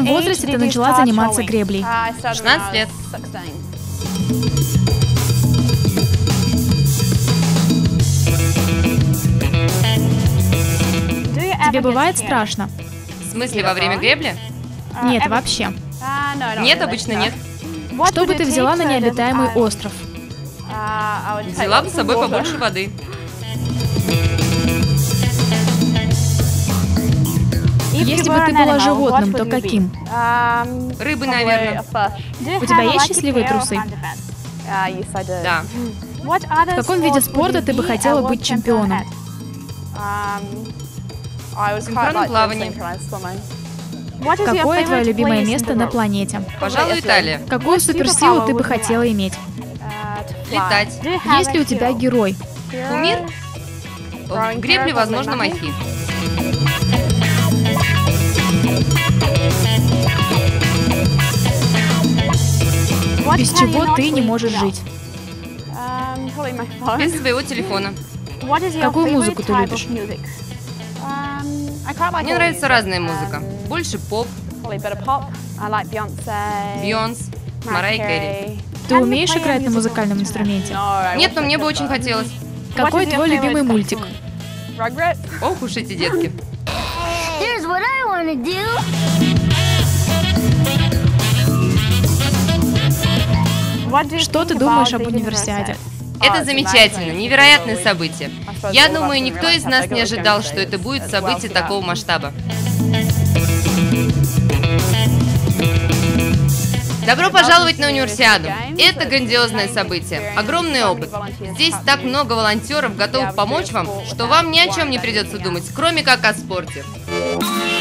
каком возрасте ты начала заниматься греблей? 16 лет. Тебе бывает страшно? В смысле, во время гребли? Нет, вообще. Нет, обычно нет. Что бы ты взяла на необитаемый остров? Взяла бы с собой побольше воды. Если бы ты была животным, то каким? Рыбы, наверное. У тебя есть счастливые трусы? Да. В каком виде спорта ты бы хотела быть чемпионом? В синхронном плавании. Какое твое любимое место на планете? Пожалуй, Италия. Какую суперсилу ты бы хотела иметь? Летать. Есть ли у тебя герой? Кумир? В гребле, возможно, махи. Без чего ты не можешь жить? Без своего телефона. Какую музыку ты любишь? Мне нравится разная музыка. Больше поп, Бейонс, Марай Кэрри. Ты умеешь играть на музыкальном инструменте? Нет, но мне бы очень хотелось. Какой твой любимый мультик? Ох уж эти детки. Что ты думаешь об универсиаде? Это замечательно, невероятное событие. Я думаю, никто из нас не ожидал, что это будет событие такого масштаба. Добро пожаловать на универсиаду. Это грандиозное событие, огромный опыт. Здесь так много волонтеров, готовых помочь вам, что вам ни о чем не придется думать, кроме как о спорте.